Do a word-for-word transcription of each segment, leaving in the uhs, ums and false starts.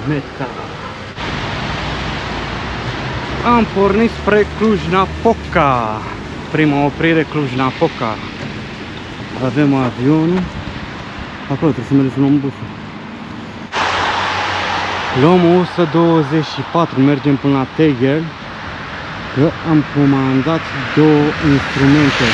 Meta. Am pornit spre Cluj-Napoca. Prima oprire Cluj-Napoca. Avem avionul. Acolo trebuie să mergem să luăm busul. Luăm o sută douăzeci și patru, mergem până la Tegel, că am comandat două instrumente.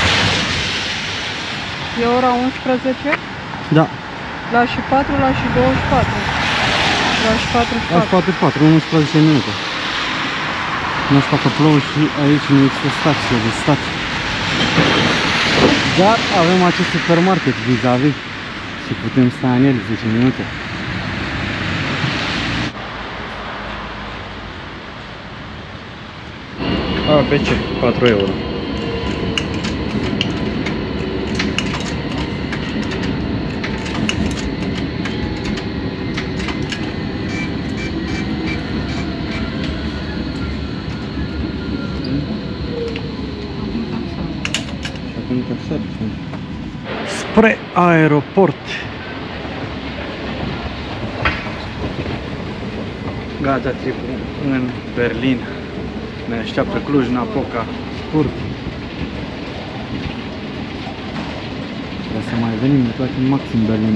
E ora unsprezece? Da. La și patru, la și douăzeci și patru. La și patruzeci și patru. La și patruzeci și patru, unsprezece minute. Nu știu că plouă și aici nu există stație de stat. Dar avem acest supermarket vis-a-vis și putem sta în el zece minute. A B C, patru euro. Spre aeroport. Gata, tripul în Berlin. Ne așteaptă Cluj-Napoca scurt. Trebuie să mai venim, ne place maxim Berlin.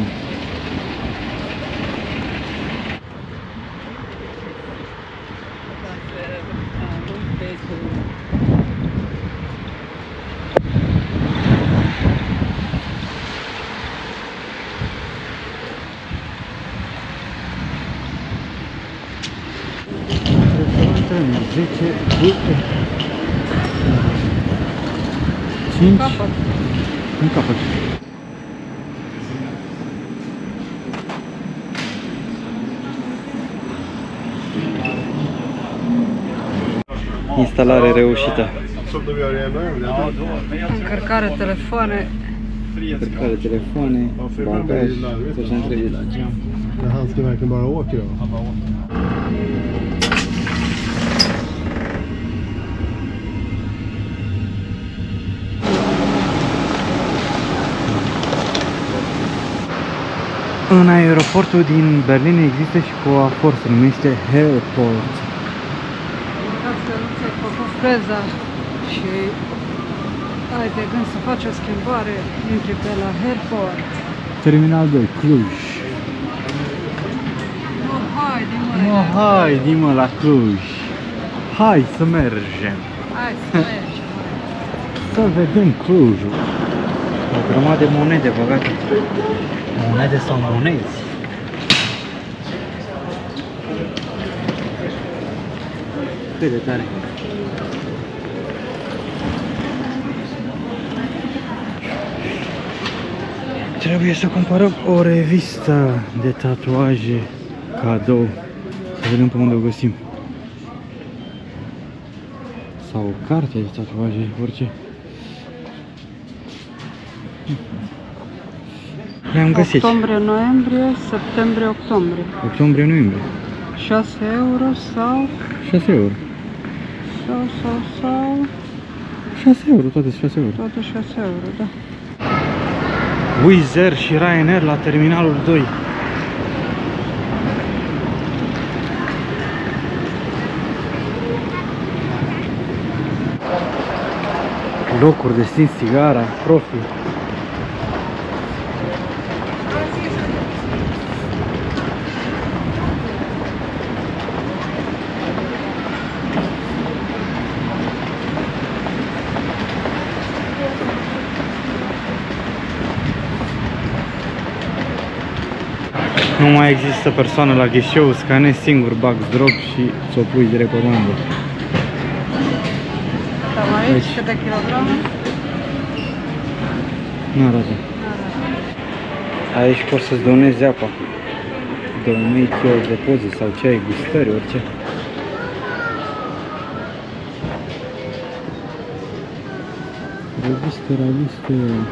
zece, cinci, în capăt. Instalare reușită. Încărcare telefoane. Încărcare telefoane, bagaj, tot ce am trebuie la geam. Han ska verkligen bara åka då. În aeroportul din Berlin există și coafor, se numește Airport. Ca să nu ți-ai făcut freza și ai de gând să faci o schimbare, intri pe la Airport. Terminal doi, Cluj. Nu, hai, din mă. No, hai, dimă la Cluj. Hai să mergem. Hai să mergem. Să vedem Clujul. O grămadă de monede băgate. Monede sau monezi? Cât de tare. Trebuie să cumpărăm o revistă de tatuaje cadou. Să vedem pe unde o găsim. Sau o carte de tatuaje, orice. Le-am găsit. Octombrie, noiembrie, septembrie, octombrie. Octombrie, noiembrie. șase euro sau... șase euro. Sau, sau, sau... șase euro, toate șase euro. Toate șase euro, da. Wizz Air și Ryanair la terminalul doi. Locuri de stins țigara, profi. Nu mai există persoană la ghișeu, scanezi singur, bagi drog și ți-o pui direct pe bandă. Cam aici, câte kilograme? Nu arată. Aici poți să-ți donezi apa. Donate your deposit sau ce ai, gustări, orice. Revistă, revistă.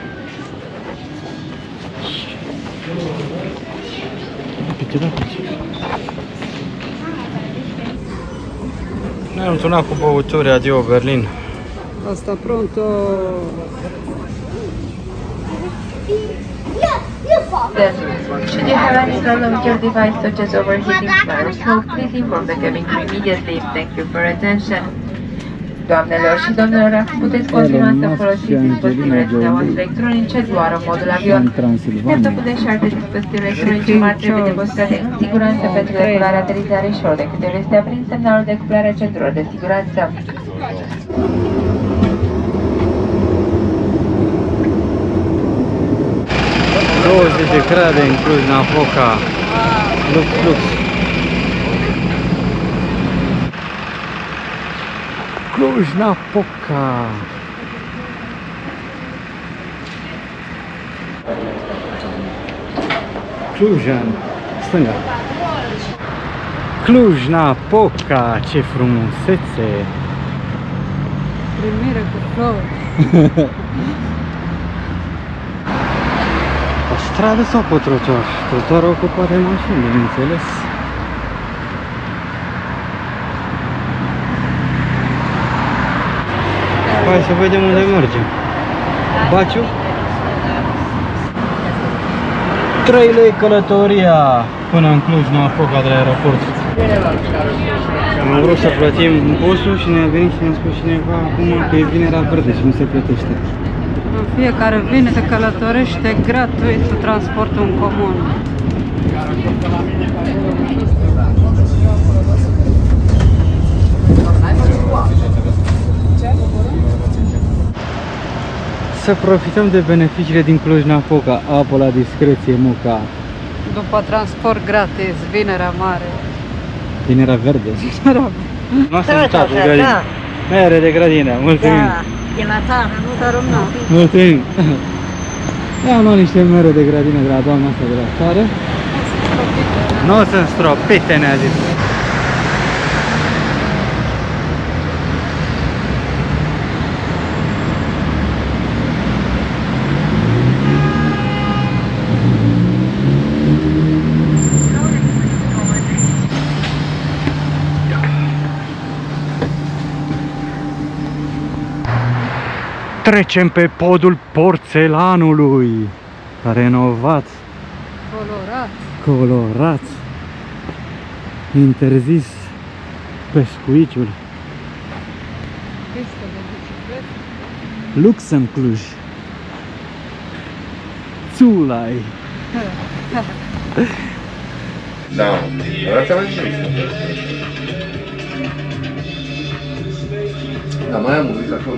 Ne-am sunat cu băuturi, adio Berlin. Asta pronto. Then, should you have any problem with your device such as overheating, fire, or smoke, please inform the cabin crew immediately. Thank you for attention. Doamnelor și domnilor, puteți continua să folosiți dispozitivele dumneavoastră electronice doar în modul avion. Laptopul și alte dispozitive electronice mari trebuie depozitate în siguranță pentru deculare, aterizare și ori de câte ori este aprins semnalul de cuplare a centurilor de siguranță. douăzeci de grade în Cluj-Napoca. Lux, lux. Cluj-Napoca. Clujan, stânga. Cluj-Napoca, ce frumusețe. Primire cu flori. Pe stradă sau pe trotuar? Trotuarul ocupat de mașini, bineînțeles. Hai să vedem unde mergem. Baciu? trei lei călătoria până în Cluj-Napoca de la aeroport. Am vrut să plătim busul și ne-a venit și ne-a spus cineva acum că e vinerea verde și nu se plătește. În fiecare vine se călătorește gratuit cu transportul în comun. Să profităm de beneficiile din Cluj-Napoca, apă la discreție, muca. După transport gratis, vinerea mare. Vinerea verde. Nu asta e tată de grădină. Mere de grădină, mulțumim. Da, e la țară, nu te rămână. Mulțumim. I-am luat niște mere de grădină de la doamna asta de la țară. Nu sunt stropite, ne-a zis. Trecem pe podul Porțelanului, renovat, Colorat. colorat, interzis pescuiciul. Pistă de bicicletă. Lux în Cluj. Țulai. Da, arată mai bine. Da, mai am un acolo.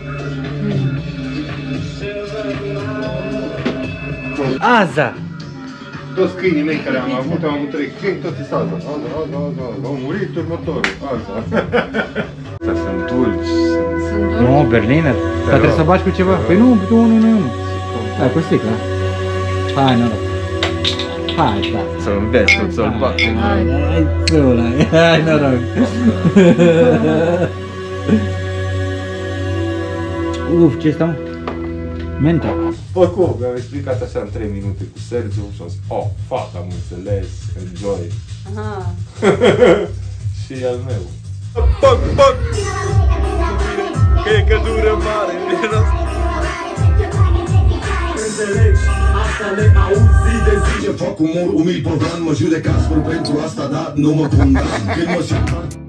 Aza! Toți câinii mei care am avut, am avut trei câini, toți sunt aza. Aza, aza, aza, aza. Au murit următorul, aza. Astea sunt dulci. Sunt Nu, dulci. Berliner. Dar trebuie să baci cu ceva. Păi nu, tu nu, nu, nu. Hai, cu sticla. Hai, noroc. Hai, da. Să-l înveți, tot să-l bag. Hai, țulai. Hai, noroc. Uf, ce stăm? Menta. Oricum, mi-am explicat așa în trei minute cu Sergiu și am zis, oh, fac, am înțeles, enjoy. Aha. Și al meu. Pac, pac! Că e căldură mare, Înțelegi, asta le auzi de zi. Ce fac umor umil program, mă judecați pentru asta, dar nu mă condamn. Când mă simt